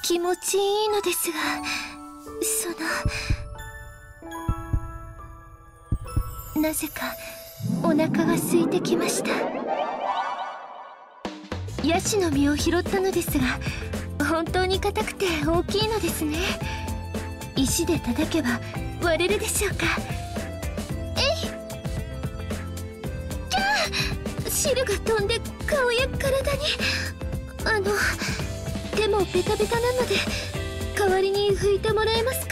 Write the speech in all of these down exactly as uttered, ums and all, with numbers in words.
気持ちいいのですが、そのなぜかお腹が空いてきました。ヤシの実を拾ったのですが、本当に硬くて大きいのですね。石で叩けば割れるでしょうか。えい、キャー、汁が飛んで顔や体に。あの手もベタベタなので代わりに拭いてもらえますか。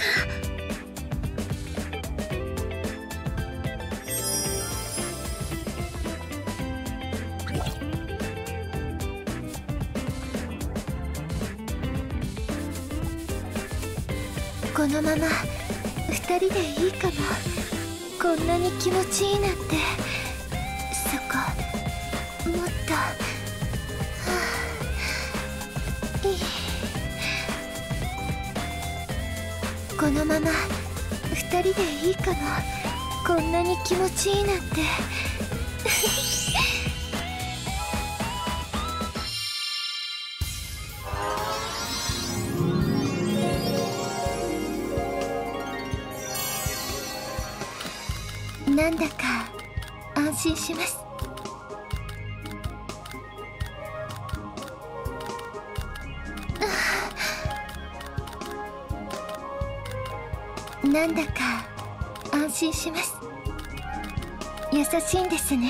このままふたりでいいかも。こんなに気持ちいいなんて。そこもっと、はあ、いい。このままふたりでいいかも。こんなに気持ちいいなんて。なんだか安心します。なんだか安心します。優しいんですね。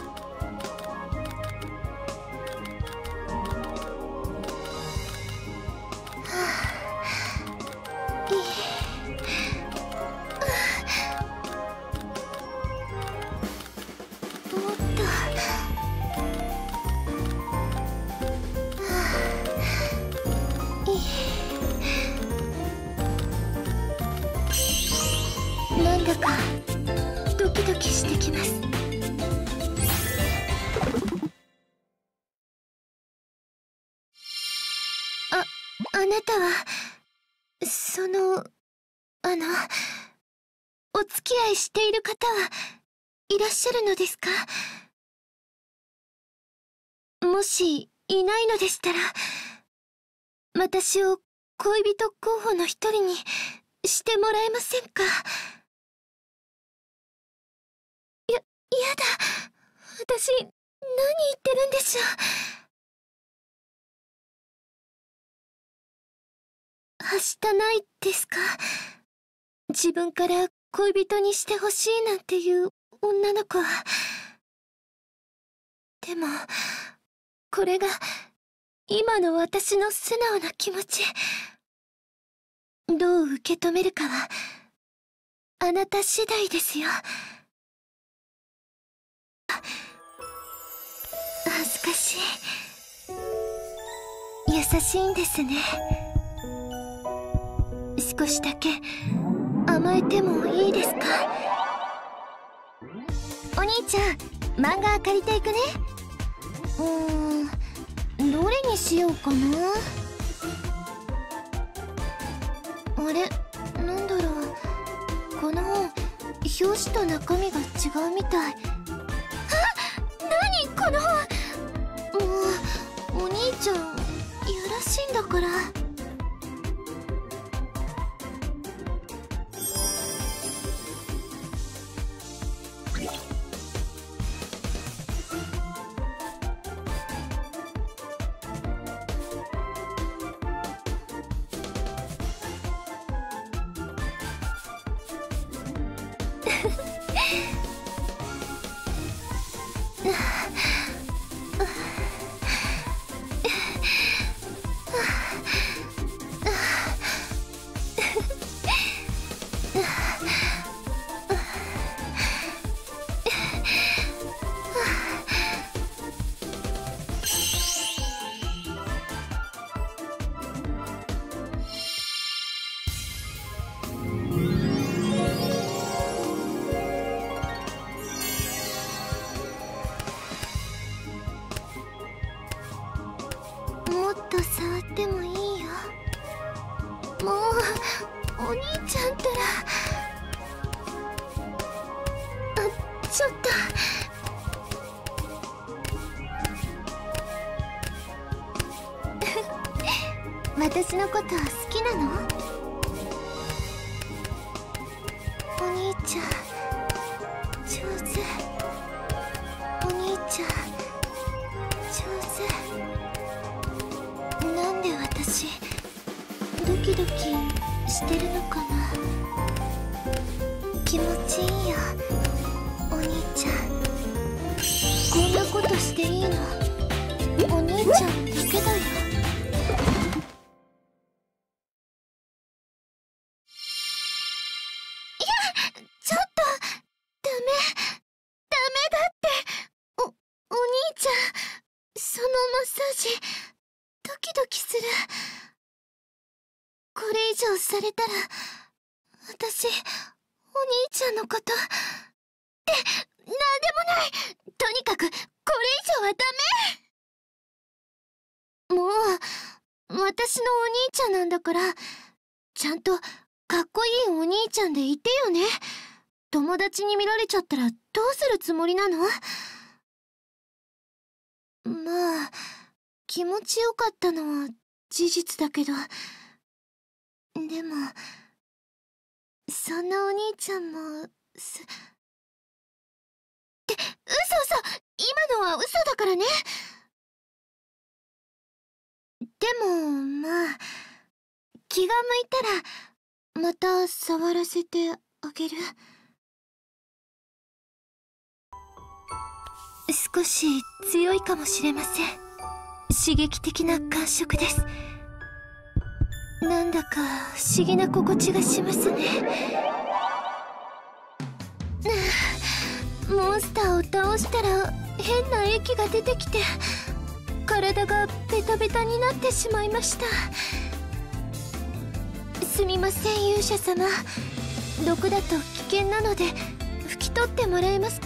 なんだかドキドキしてきます。あ、あなたはそのあのお付き合いしている方はいらっしゃるのですか？もしいないのでしたら、私を恋人候補の一人にしてもらえませんか？や、やだ。私、何言ってるんでしょう。はしたないですか？自分から恋人にしてほしいなんていう女の子は。でも、これが今の私の素直な気持ち。どう受け止めるかはあなた次第ですよ。恥ずかしい。優しいんですね。少しだけ甘えてもいいですか？お兄ちゃん、漫画借りていくね。うーん、どれにしようかな。あれ、なんだろう。この本、表紙と中身が違うみたい。あ、何この本。もうお兄ちゃんやらしいんだから。もっと触ってもいいよ。もうお兄ちゃんったら。あ、ちょっと。 私のこと好きなの？お兄ちゃん上手。お兄ちゃん上手。なんで私ドキドキしてるのかな。気持ちいいよお兄ちゃん。こんなことしていいのお兄ちゃんだけだよ。ちょっとダメダメだって。おお兄ちゃん、そのマッサージドキドキする。これ以上されたら私お兄ちゃんのことってなんでもない。とにかくこれ以上はダメ。もう私のお兄ちゃんなんだからちゃんとかっこいいお兄ちゃんでいてよね。友達に見られちゃったらどうするつもりなの？まあ気持ちよかったのは事実だけど、でもそんなお兄ちゃんもすって嘘嘘、今のは嘘だからね。でもまあ気が向いたらまた触らせてあげる。少し強いかもしれません。刺激的な感触です。なんだか不思議な心地がしますね。モンスターを倒したら変な液が出てきて体がベタベタになってしまいました。すみません勇者様、毒だと危険なので拭き取ってもらえますか？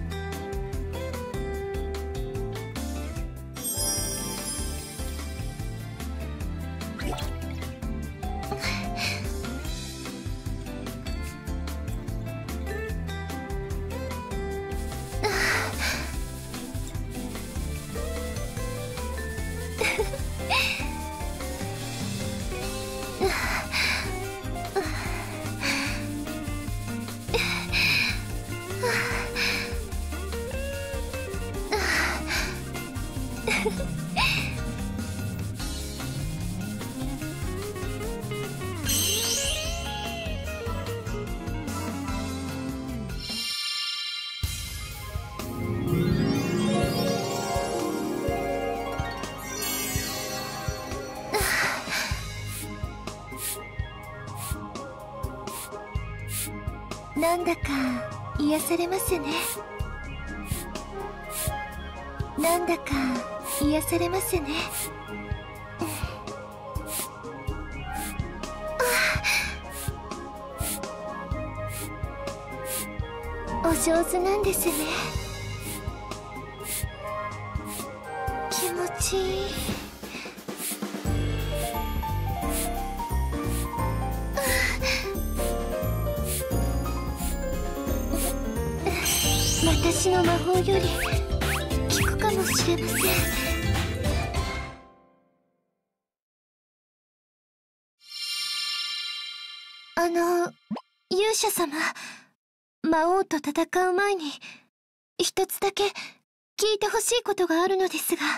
なんだか癒されますね。なんだか癒されますね。お上手なんですね。気持ちいい。私の魔法より効くかもしれません。あの勇者様、魔王と戦う前に一つだけ聞いてほしいことがあるのですが、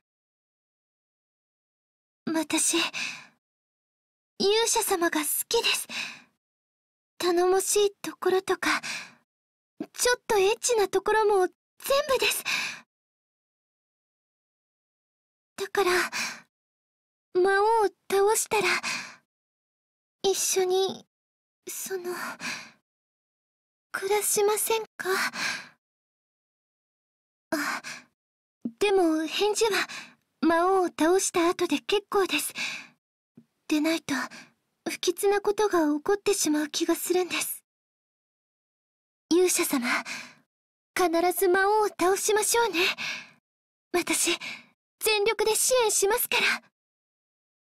私勇者様が好きです。頼もしいところとかちょっとエッチなところも全部です。だから魔王を倒したら一緒にその暮らしませんか？あ、でも返事は魔王を倒した後で結構です。でないと不吉なことが起こってしまう気がするんです。勇者様、必ず魔王を倒しましょうね。私全力で支援しますから。